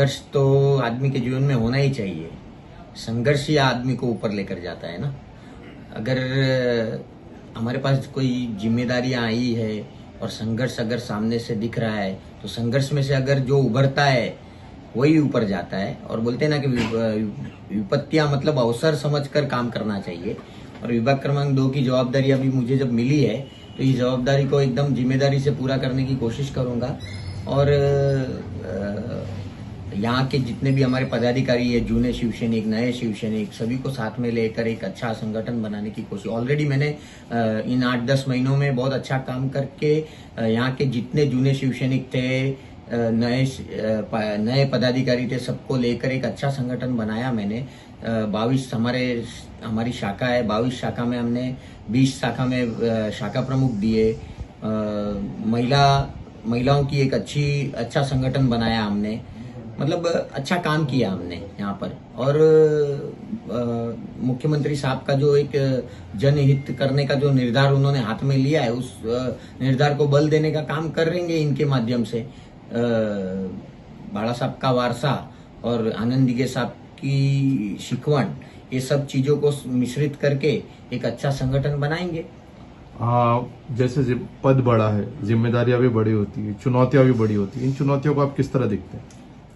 संघर्ष तो आदमी के जीवन में होना ही चाहिए। संघर्ष ही आदमी को ऊपर लेकर जाता है ना। अगर हमारे पास कोई जिम्मेदारियां आई है और संघर्ष अगर सामने से दिख रहा है तो संघर्ष में से अगर जो उभरता है वही ऊपर जाता है। और बोलते हैं ना कि विपत्तियां मतलब अवसर समझकर काम करना चाहिए। और विभाग क्रमांक 2 की जवाबदारी अभी मुझे जब मिली है तो इस जवाबदारी को एकदम जिम्मेदारी से पूरा करने की कोशिश करूंगा। और यहाँ के जितने भी हमारे पदाधिकारी है, जूने शिवसैनिक, नए शिवसैनिक, सभी को साथ में लेकर एक अच्छा संगठन बनाने की कोशिश। ऑलरेडी मैंने इन 8-10 महीनों में बहुत अच्छा काम करके यहाँ के जितने जूने शिवसैनिक थे, नए पदाधिकारी थे, सबको लेकर एक अच्छा संगठन बनाया मैंने। 22 हमारी शाखा है, 22 शाखा में हमने 20 शाखा में शाखा प्रमुख दिए। महिलाओं की एक अच्छा संगठन बनाया हमने। मतलब अच्छा काम किया हमने यहाँ पर। और मुख्यमंत्री साहब का जो एक जनहित करने का जो निर्धार उन्होंने हाथ में लिया है, उस निर्धार को बल देने का काम करेंगे इनके माध्यम से। बाला साहब का वारसा और आनंद दिघे साहब की शिकवण, ये सब चीजों को मिश्रित करके एक अच्छा संगठन बनाएंगे। जैसे पद बड़ा है, जिम्मेदारियां भी बड़ी होती है, चुनौतियां भी बड़ी होती है, इन चुनौतियों को आप किस तरह देखते हैं?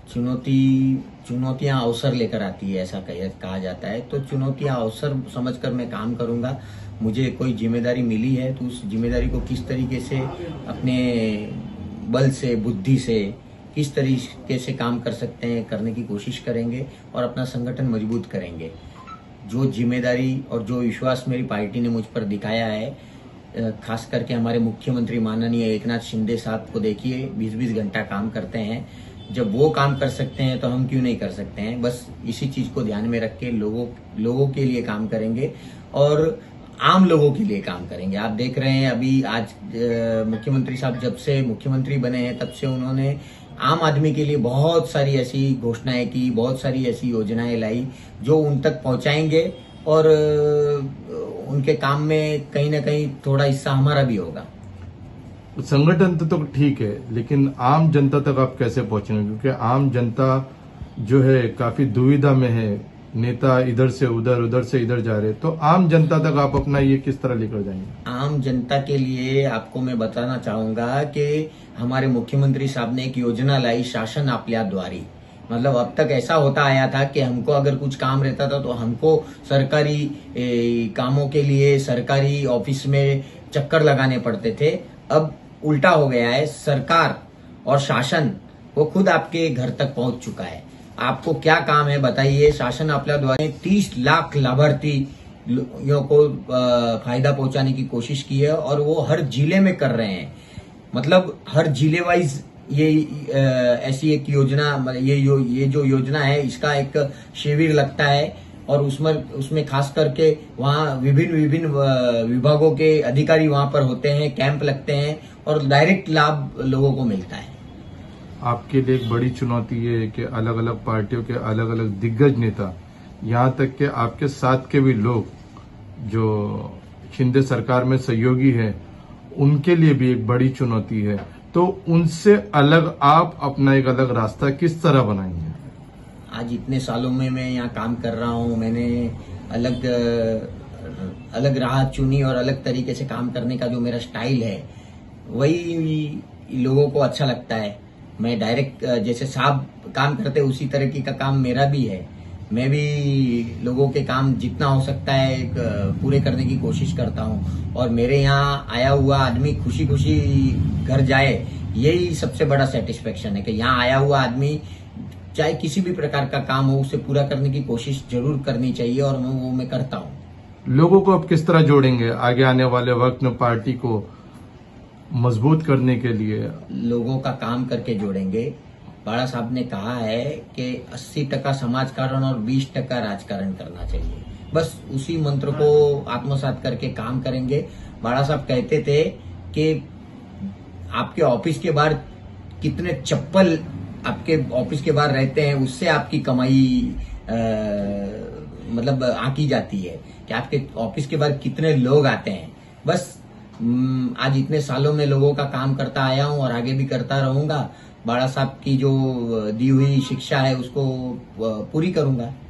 चुनौतियां अवसर लेकर आती है, ऐसा कहा जाता है। तो चुनौतियां अवसर समझकर मैं काम करूंगा। मुझे कोई जिम्मेदारी मिली है तो उस जिम्मेदारी को किस तरीके से अपने बल से, बुद्धि से किस तरीके से काम कर सकते हैं, करने की कोशिश करेंगे और अपना संगठन मजबूत करेंगे। जो जिम्मेदारी और जो विश्वास मेरी पार्टी ने मुझ पर दिखाया है, खास करके हमारे मुख्यमंत्री माननीय एकनाथ शिंदे साहब को देखिए, 20-20 घंटा काम करते हैं। जब वो काम कर सकते हैं तो हम क्यों नहीं कर सकते हैं। बस इसी चीज को ध्यान में रख के लोगों के लिए काम करेंगे और आम लोगों के लिए काम करेंगे। आप देख रहे हैं अभी आज मुख्यमंत्री साहब जब से मुख्यमंत्री बने हैं तब से उन्होंने आम आदमी के लिए बहुत सारी ऐसी घोषणाएं की, बहुत सारी ऐसी योजनाएं लाई जो उन तक पहुंचाएंगे। और उनके काम में कहीं ना कहीं थोड़ा हिस्सा हमारा भी होगा। संगठन तो ठीक है, लेकिन आम जनता तक आप कैसे पहुंचेंगे? क्योंकि आम जनता जो है काफी दुविधा में है। नेता इधर से उधर, उधर से इधर जा रहे, तो आम जनता तक आप अपना ये किस तरह लेकर जाएंगे? आम जनता के लिए आपको मैं बताना चाहूंगा कि हमारे मुख्यमंत्री साहब ने एक योजना लाई, शासन आपल्या द्वारी। मतलब अब तक ऐसा होता आया था कि हमको अगर कुछ काम रहता था तो हमको सरकारी कामों के लिए सरकारी ऑफिस में चक्कर लगाने पड़ते थे। अब उल्टा हो गया है, सरकार और शासन वो खुद आपके घर तक पहुंच चुका है। आपको क्या काम है बताइए। शासन आपल्या द्वारा 30 लाख लाभार्थियों को फायदा पहुंचाने की कोशिश की है और वो हर जिले में कर रहे हैं। मतलब हर जिले वाइज ये ऐसी एक योजना, ये जो योजना है इसका एक शिविर लगता है और उसमें खास करके वहाँ विभिन्न विभागों के अधिकारी वहाँ पर होते हैं, कैंप लगते हैं और डायरेक्ट लाभ लोगों को मिलता है। आपके लिए एक बड़ी चुनौती ये है कि अलग अलग पार्टियों के अलग अलग दिग्गज नेता, यहाँ तक कि आपके साथ के भी लोग जो शिंदे सरकार में सहयोगी हैं, उनके लिए भी एक बड़ी चुनौती है। तो उनसे अलग आप अपना एक अलग रास्ता किस तरह बनाएंगे? आज इतने सालों में मैं यहाँ काम कर रहा हूँ, मैंने अलग राह चुनी और अलग तरीके से काम करने का जो मेरा स्टाइल है वही लोगों को अच्छा लगता है। मैं डायरेक्ट जैसे साहब काम करते उसी तरीके का काम मेरा भी है। मैं भी लोगों के काम जितना हो सकता है पूरे करने की कोशिश करता हूँ और मेरे यहाँ आया हुआ आदमी खुशी खुशी घर जाए, यही सबसे बड़ा सेटिस्फेक्शन है कि यहाँ आया हुआ आदमी चाहे किसी भी प्रकार का काम हो उसे पूरा करने की कोशिश जरूर करनी चाहिए और वो मैं करता हूँ। लोगों को आप किस तरह जोड़ेंगे आगे आने वाले वक्त में पार्टी को मजबूत करने के लिए? लोगों का काम करके जोड़ेंगे। बाला साहब ने कहा है कि 80% समाजकारण और 20% राजकारण करना चाहिए। बस उसी मंत्र को आत्मसात करके काम करेंगे। बाला साहब कहते थे कि आपके ऑफिस के बाहर कितने चप्पल आपके ऑफिस के बाहर रहते हैं उससे आपकी कमाई मतलब आंकी जाती है कि आपके ऑफिस के बाहर कितने लोग आते हैं। बस आज इतने सालों में लोगों का काम करता आया हूं और आगे भी करता रहूंगा। बाड़ा साहब की जो दी हुई शिक्षा है उसको पूरी करूंगा।